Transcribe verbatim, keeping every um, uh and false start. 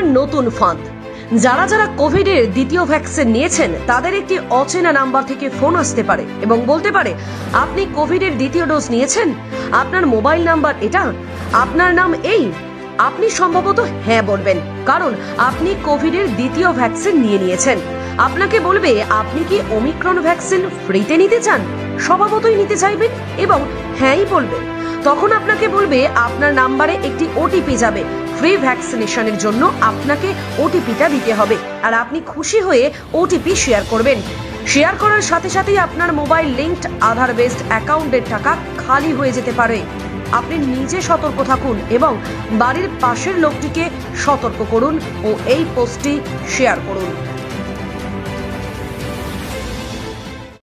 নতুন ফাঁদ। যারা যারা কোভিডের দ্বিতীয় ভ্যাকসিন নিয়েছেন তাদের একটি অচেনা নাম্বার থেকে ফোন আসতে পারে এবং বলতে পারে, আপনি কোভিডের দ্বিতীয় ডোজ নিয়েছেন, আপনার মোবাইল নাম্বার এটা, আপনার নাম এই। আপনি সম্ভবত হ্যাঁ বলবেন, কারণ আপনি কোভিডের দ্বিতীয় ভ্যাকসিন নিয়ে নিয়েছেন। আপনাকে বলবে, আপনি কি ওমিক্রন ভ্যাকসিন ফ্রিতে নিতে চান? স্বভাবতই নিতে চাইবেন এবং হ্যাঁই বলবেন। তখন আপনাকে বলবে, আপনার নাম্বারে একটি ওটিপি যাবে, ফ্রি ভ্যাকসিনেশনের জন্য আপনাকে ওটিপিটা দিতে হবে, আর আপনি খুশি হয়ে ওটিপি শেয়ার করবেন। শেয়ার করার সাথে সাথেই আপনার মোবাইল লিঙ্কড আধার বেসড অ্যাকাউন্টের টাকা খালি হয়ে যেতে পারে। আপনি নিজে সতর্ক থাকুন এবং বাড়ির পাশের লোকটিকে সতর্ক করুন ও এই পোস্টটি শেয়ার করুন।